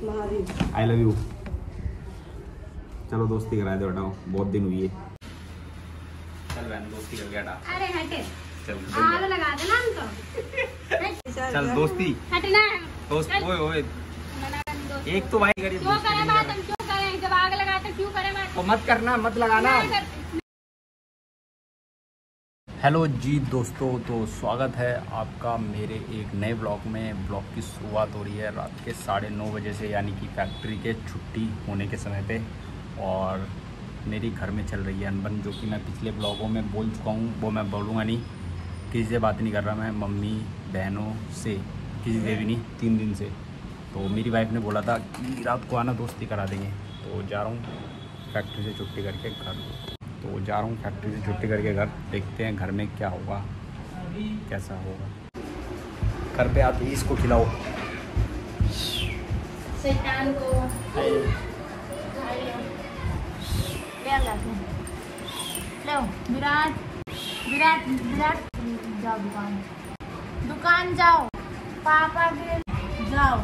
I love you. चलो दोस्ती करा दो, हटाओ बहुत दिन हुई है। चल बहन दोस्ती करके हटा। अरे हटे, चल आग लगा देना हमको। चल दोस्ती हटना दोस्त। ओए ओए एक तो भाई करिए क्यों करें बात, हम क्यों करें, जब आग लगाते क्यों करें बात। तो मत करना, मत लगाना। हेलो जी दोस्तों, तो स्वागत है आपका मेरे एक नए ब्लॉग में। ब्लॉग की शुरुआत हो रही है रात के 9:30 बजे से, यानी कि फैक्ट्री के छुट्टी होने के समय पे। और मेरी घर में चल रही है अनबन, जो कि मैं पिछले ब्लॉगों में बोल चुका हूँ, वो मैं बोलूँगा नहीं। किसी से बात नहीं कर रहा मैं, मम्मी बहनों से, किसी से भी नहीं 3 दिन से। तो मेरी वाइफ ने बोला था कि रात को आना, दोस्ती करा देंगे। तो जा रहा हूँ फैक्ट्री से छुट्टी करके घर। देखते हैं घर में क्या होगा, कैसा होगा। घर पे आके इसको खिलाओ शैतान को। लो विराट विराट विराट, जाओ दुकान जाओ, पापा के जाओ।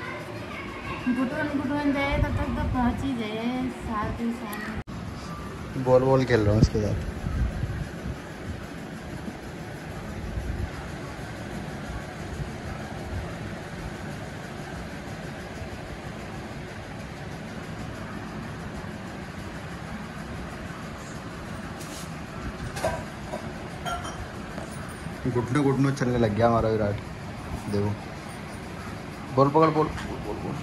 गुटवन जाए तब तक तो पहुँच ही जाए। साथ बॉल खेल रहा हूँ उसके साथ। घुटनों चलने लग गया हमारा विराट। देखो बॉल पकड़, बॉल बॉल बॉल।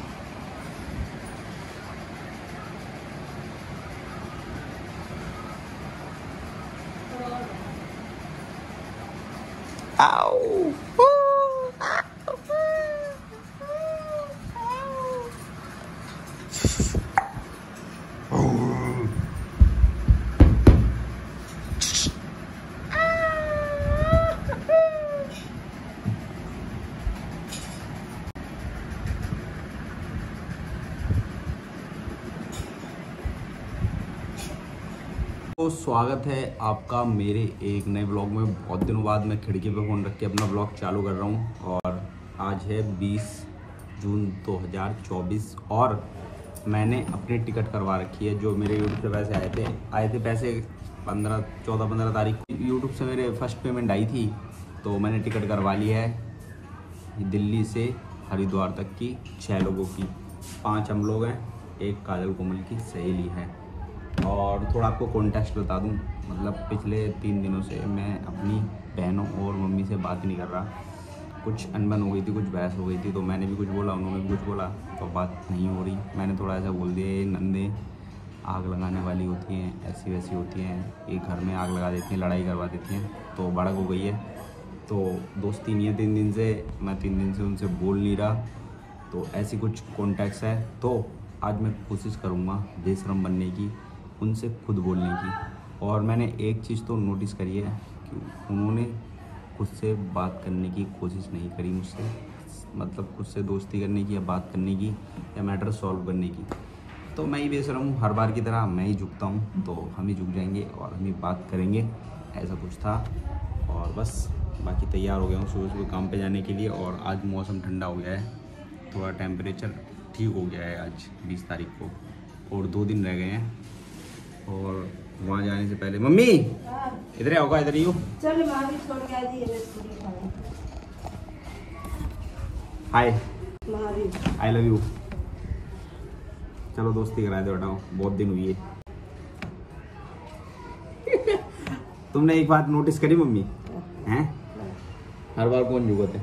आओ तो स्वागत है आपका मेरे एक नए ब्लॉग में। बहुत दिनों बाद मैं खिड़की पे फ़ोन रख के अपना ब्लॉग चालू कर रहा हूँ। और आज है 20 जून 2024 और मैंने अपनी टिकट करवा रखी है। जो मेरे यूट्यूब से पैसे आए थे पैसे 14-15 तारीख को यूट्यूब से मेरे फर्स्ट पेमेंट आई थी। तो मैंने टिकट करवा ली है दिल्ली से हरिद्वार तक की 6 लोगों की। 5 हम लोग हैं, एक काजल कोमल की सहेली है। और थोड़ा आपको कॉन्टेक्स्ट बता दूं, मतलब पिछले 3 दिनों से मैं अपनी बहनों और मम्मी से बात नहीं कर रहा। कुछ अनबन हो गई थी, कुछ बहस हो गई थी। तो मैंने भी कुछ बोला, उन्होंने भी कुछ बोला, तो बात नहीं हो रही। मैंने थोड़ा ऐसा बोल दिया, ये नंदे आग लगाने वाली होती हैं, ऐसी वैसी होती हैं, ये घर में आग लगा देती हैं, लड़ाई करवा देती हैं। तो भड़क हो गई है। तो दोस्ती नहीं है 3 दिन से, मैं 3 दिन से उनसे बोल नहीं रहा। तो ऐसी कुछ कॉन्टेक्स्ट है। तो आज मैं कोशिश करूँगा बेशरम बनने की, उनसे खुद बोलने की। और मैंने एक चीज़ तो नोटिस करी है कि उन्होंने खुद से बात करने की कोशिश नहीं करी मुझसे, मतलब खुद से दोस्ती करने की या बात करने की या मैटर सॉल्व करने की। तो मैं ही बेशरम हूँ, हर बार की तरह मैं ही झुकता हूँ। तो हम ही झुक जाएंगे और हम ही बात करेंगे, ऐसा कुछ था। और बस बाकी तैयार हो गया हूँ सुबह सुबह काम पे जाने के लिए। और आज मौसम ठंडा हो गया है, थोड़ा टेम्परेचर ठीक हो गया है आज 20 तारीख को, और 2 दिन रह गए हैं। और वहाँ जाने से पहले मम्मी इधर होगा, इधर ही हो। चल माँ भी छोड़ के आ जी। Hi Mahavir, I love you. चलो दोस्ती करा दो, हटाओ बहुत दिन हुई है। तुमने एक बात नोटिस करी मम्मी, हैं हर बार कौन झुकते?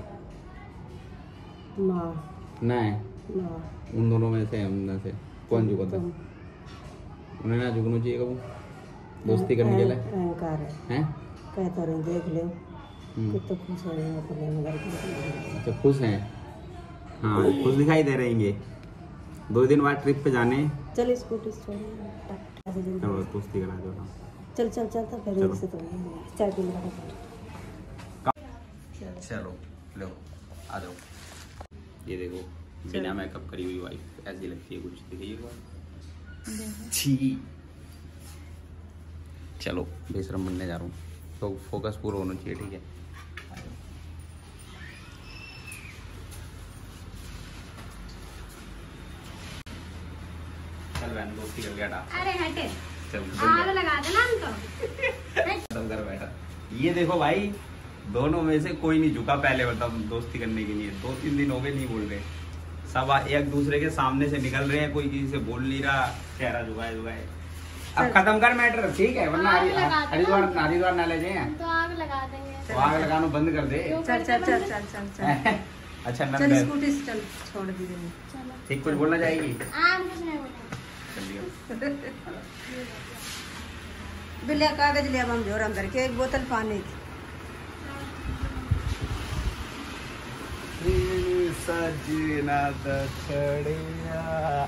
माँ नहीं, उन दोनों में से उनमें से कौन झुकता? उन्हें ना झुकना चाहिए कबू दोस्ती करने के लिए। अहंकार है, कहता रहे देख ले कितना खुश है। अच्छा खुश हैं, हाँ खुश दिखाई दे रहेंगे। 2 दिन बाद ट्रिप पे जाने। चल स्कूटी छोड़, चलो दोस्ती करा दो। चल चल चल तो फिर से तो चाय पी ले। चलो लो आ जाओ। ये देखो बिना मेकअप करी हुई वाइफ ऐसी लगती है कुछ, देखिए। चलो बेशरम बनने जा रहा हूँ, तो फोकस पूरा होना चाहिए, ठीक है। चल बहन दोस्ती करके हटा। अरे हटे, चल आग लगा देना हमको। खत्म कर बैठा। ये देखो भाई, दोनों में से कोई नहीं झुका पहले, मतलब दोस्ती करने के लिए 2-3 दिन हो गए नहीं बोल रहे, सब एक दूसरे के सामने से निकल रहे हैं, कोई किसी से बोल नहीं रहा, चेहरा झुकाए। अब खत्म कर मैटर, ठीक है, वरना हरिद्वार ना ले जाए तो आग लगा देंगे, तो आग लगाना बंद कर दे। चल चल चल चल चल चल अच्छा चल नंद स्कूटी से चल, छोड़ दी देंगे। चलो। ठीक, कुछ बोलना चाहेगी? आग कुछ नहीं बोला। बिल्लिया कागज लिया हम जोर अंदर के, एक बोतल पानी की। सजना दछड़िया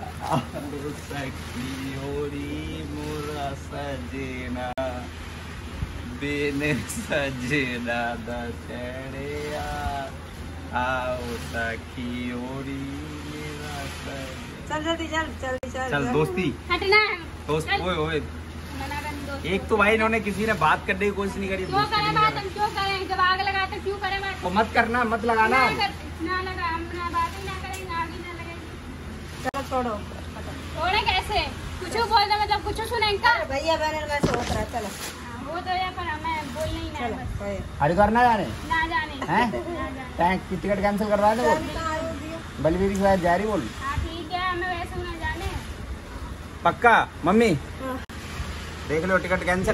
सखी होरी मोरा सजना बिन सजना दछड़िया आओ सखी होरी मेरा सजना। चल जल्दी चल जल्दी चल चल दोस्ती, हटना है। दोस्त चल। ओए मना करनी दोस्ती। एक तो भाई इन्होंने किसी ने बात करने की कोशिश नहीं करी, क्यों करें बात, हम क्यों करें? जब आग लगाते क्यों करें बात? तो मत करना, मत लगाना। ना लगा, हम ना बात ही ना करें, ना आग ही ना लगेगी। चलो छोड़ो। छोड़े कैसे? कुछ बोलते मतलब कुछ सुनेंगे का? भैया बहन में से होता है, चलो वो तो या पर हमें बोलना ही ना है बस। चलो। हरिद्वार ना जाने ना जाने हैं? ना जाने। टैंक की टिकट कैंसिल करवा दो, बलवीर की बात जा रही बोल। हाँ ठीक है, हमें वैसे ना जाने। पक्का मम्मी देख लो टिकट कैंसिल।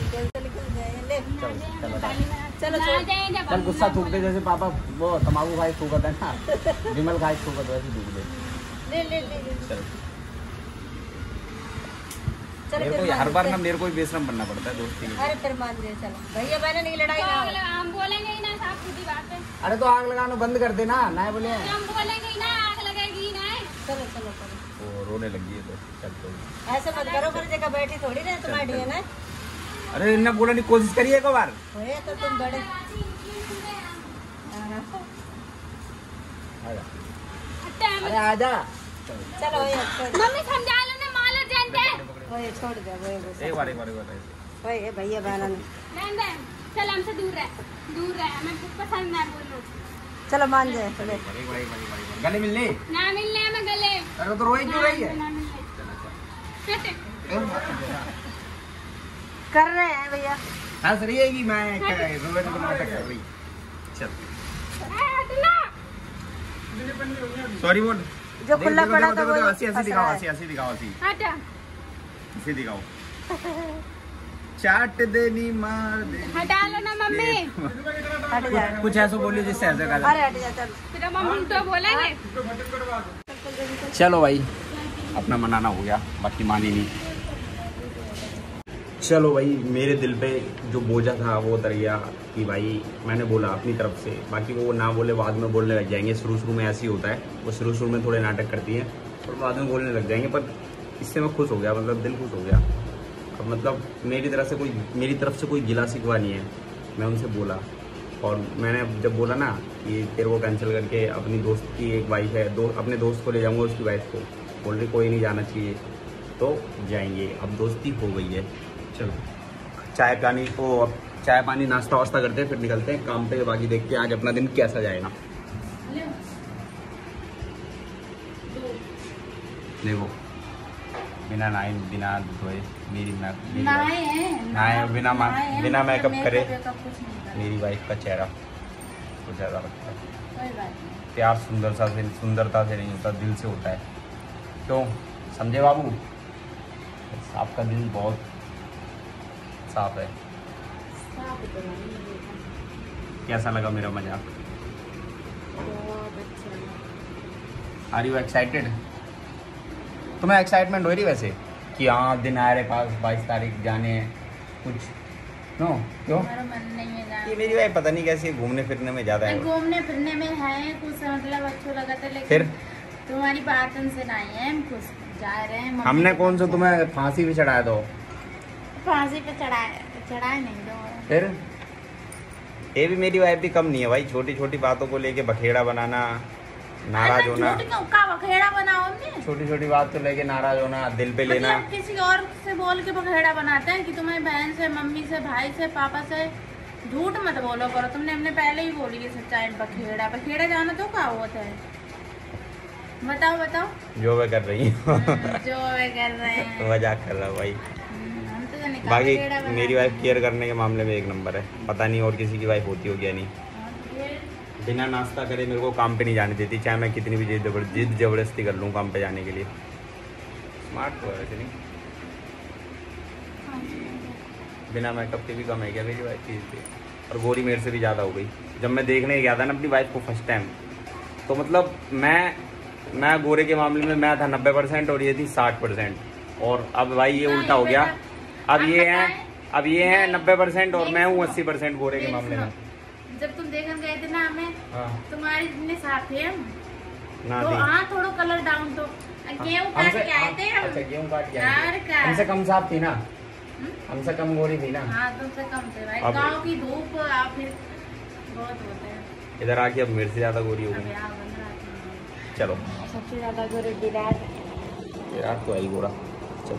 चलो चल गुस्सा थूक दे, जैसे पापा वो तम्बाकू खाए थूकते है ना, विमल खाए थूकते वैसे थूक दे। चल मेरे को हर बार ना मेरे को ही बेशरम बनना पड़ता है दोस्ती में। अरे फिर मान दे, चलो भैया बहन की लड़ाई ना हो। हम बोलेंगे ही ना, साफ सीधी बात है। अरे तो आग लगाना बंद कर देना, ना बोले हम बोलेंगे ही ना, आग लगेगी ही ना। चलो चलो चलो, वो रोने लगी है तो चल तो। ऐसे मत करो, फिर जगह बैठी थोड़ी ना तुम्हारी है ना। अरे इन्हें बोलने की कोशिश करिए एक बार। होए तो तुम बड़े। अरे आजा। चलो मम्मी समझा लो ना, मालो जानते हैं। होए छोड़ दे, होए एक बार होए भैया बहन। नहीं चल, हमसे दूर रह, हमें कुछ पसंद ना बोलो। चलो मान जाए, चले गले मिलने ना मिलने हमें गले। अरे तो रोई क्यों रही है? ना मिलने। कर रहे हैं भैया। हंस रही है कि मैं रोए तो नाटक कर रही। चल सॉरी बोल, जो खुला पड़ा था वो हंसी दिखाओ, हंसी दिखाओ, हटा। हंसी दिखाओ। चाट देनी मार देनी। हटा लो ना मम्मी। हट जा। कुछ ऐसा बोलिए जिससे ऐसा कर। अरे हट जा, चल। फिर हम उल्टा बोलेंगे। चलो भाई अपना मनाना हो गया, बाकी मानी नहीं। चलो भाई, मेरे दिल पे जो बोझा था वो उतर गया कि भाई मैंने बोला अपनी तरफ से, बाकी वो ना बोले बाद में बोलने लग जाएंगे। शुरू में ऐसे ही होता है, वो शुरू में थोड़े नाटक करती है और बाद में बोलने लग जाएंगे। पर इससे मैं खुश हो गया, मतलब दिल खुश हो गया। अब मतलब मेरी तरफ से कोई गिला शिकवा नहीं है। मैं उनसे बोला और मैंने जब बोला ना कि तेरे को कैंसिल करके अपनी दोस्त की एक वाइफ है, अपने दोस्त को ले जाऊँगा, उसकी वाइफ को बोल रही कोई नहीं जाना चाहिए, तो जाएंगे। अब दोस्ती हो गई है। चलो चाय पानी नाश्ता वास्ता करते हैं, फिर निकलते हैं काम पे। बाकी देखते हैं आज अपना दिन कैसा जाएगा। देखो बिना नहाए बिना धोए मेरी नहाए बिना मेकअप करे मेरी वाइफ का चेहरा कुछ ज़्यादा लगता है। प्यार सुंदरता से नहीं होता, दिल से होता है। क्यों समझे बाबू? आपका दिल बहुत साफ है। कैसा लगा मेरा मजाक? Are you excited? तुम्हें एक्साइटमेंट हो रही वैसे कि हाँ दिन आ रहे पास, 22 तारीख जाने हैं कुछ? नो क्यों? मन नहीं है जाने। ये मेरी वाइफ पता नहीं कैसी घूमने फिरने में ज़्यादा है। घूमने फिरने में है कुछ, मतलब अच्छा लगा था, लेकिन फिर तुम्हारी बात उनसे नहीं है, हम कुछ जा रहे हैं। हमने कौन सा तुम्हें फांसी भी चढ़ाया दो? फांसी पे चढ़ाए नहीं दो। फिर ये भी मेरी वाइफ भी कम नहीं है भाई, छोटी छोटी बातों को लेके बखेड़ा बनाना, नाराज होना। बखेड़ा बनाओ हमने? छोटी छोटी बात को लेके नाराज होना, दिल पे लेना। मतलब किसी और से बोल के बखेड़ा बनाते हैं कि तुम्हें बहन से, मम्मी से, भाई से, पापा से झूठ मत बोलो करो। तुमने हमने पहले ही बोली कि सच्चाई। बखेड़ा जाना तो क्या होता है? बताओ बताओ। जो वे कर रही है जो वे कर रहे हैं। मजाक कर रहा हूँ भाई। हम तो निकाल बाकी टेढ़ा बना मेरी रहे वाइफ हैं। केयर करने के मामले में एक नंबर है, पता नहीं और किसी की वाइफ होती होगी या नहीं। हाँ, तो फिर बिना नाश्ता करे मेरे को काम पे नहीं जाने देती, चाहे मैं कितनी भी जिद जबरदस्ती कर लूँ काम पे जाने के लिए। स्मार्ट तो है वैसे नहीं, बिना मेकअप के भी कम है क्या मेरी वाइफ चीज़ पे। और गोरी मेरे से भी ज़्यादा हो गई। जब मैं देखने गया था ना अपनी वाइफ को फर्स्ट टाइम, तो मतलब मैं गोरे के मामले में मैं था 90% और ये थी 60%। और अब भाई ये उल्टा हो गया, अब ये है 90% और मैं हूँ 80% गोरे के मामले में। जब तुम देखने गए थे ना हमें, हाँ तुम्हारी इतने साफ थे हम, ना तो थी। हाँ थोड़ा कलर डाउन तो गेहूं काट के आए थे हम। अच्छा गेहूं काट के आए यार थे। का हमसे कम साफ थी ना, हमसे कम गोरी थी ना। हाँ तुमसे कम थे भाई। अब- गाँव की धूप आप फिर बहुत होते हैं। इधर आके अब मेरे से ज़्यादा गोरी हो अब गई। यहाँ बन रहा है। चलो सबसे ज्यादा गोरे विराट। विराट तो आई गोरा। चलो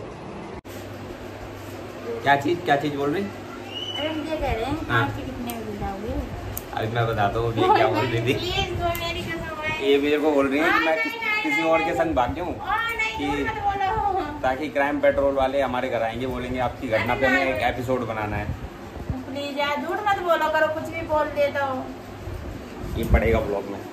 क्या चीज़ बोल रही? अरे हम ये कह रहे हैं हाँ। आप कितने बजे जाओगे? अभी मैं बताता हूँ ये क्या बोल रही थी। प्लीज दो मेरी कसम है। ये मेरे को बोल रही है कि मैं नहीं, नहीं, किसी नहीं, और के नहीं। संग भाग जाऊँ, नहीं कि- झूठ मत बोलो। ताकि क्राइम पेट्रोल वाले हमारे घर आएंगे, बोलेंगे आपकी घटना पे हमें एक एपिसोड बनाना है। प्लीज यार झूठ मत बोलो करो, कुछ भी बोल देता हो। ये पड़ेगा ब्लॉग में।